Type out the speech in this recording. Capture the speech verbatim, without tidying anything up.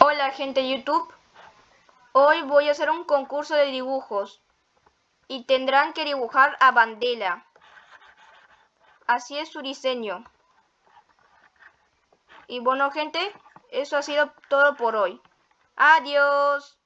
Hola gente de YouTube, hoy voy a hacer un concurso de dibujos y tendrán que dibujar a Bandela. Así es su diseño. Y bueno gente, eso ha sido todo por hoy. Adiós.